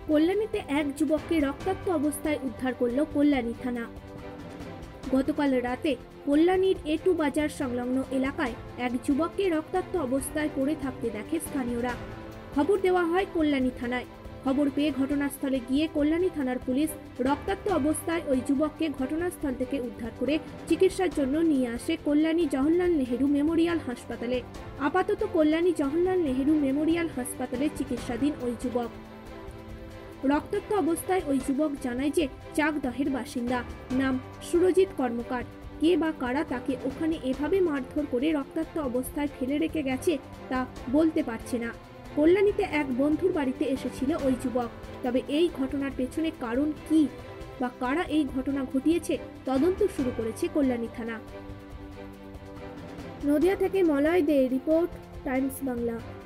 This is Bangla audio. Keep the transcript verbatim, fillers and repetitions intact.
কল্যাণীতে এক যুবককে রক্তাক্ত অবস্থায় উদ্ধার করল কল্যাণী থানা। গতকাল রাতে কল্যাণীর এটু বাজার সংলগ্ন এলাকায় এক যুবককে রক্তাক্ত অবস্থায় পড়ে থাকতে দেখে স্থানীয়রা। খবর দেওয়া হয় কল্যাণী থানায়। খবর পেয়ে ঘটনাস্থলে গিয়ে কল্যাণী থানার পুলিশ রক্তাক্ত অবস্থায় ওই যুবককে ঘটনাস্থল থেকে উদ্ধার করে চিকিৎসার জন্য নিয়ে আসে কল্যাণী জওহরলাল নেহেরু মেমোরিয়াল হাসপাতালে। আপাতত কল্যাণী জওহরলাল নেহেরু মেমোরিয়াল হাসপাতালে চিকিৎসাধীন ওই যুবক। রক্তাক্ত অবস্থায় ওই যুবক জানায় যে চাকদহের বাসিন্দা, নাম সুরজিৎ কর্মকার। কে বা কারা তাকে ওখানে এভাবে মারধর করে রক্তাক্ত অবস্থায় ফেলে রেখে গেছে তা বলতে পারছে না। কল্যাণীতে এক বন্ধুর বাড়িতে এসেছিল ওই যুবক। তবে এই ঘটনার পেছনে কারণ কি বা কারা এই ঘটনা ঘটিয়েছে তদন্ত শুরু করেছে কল্যাণী থানা। নদিয়া থেকে মলয় দে রিপোর্ট, টাইমস বাংলা।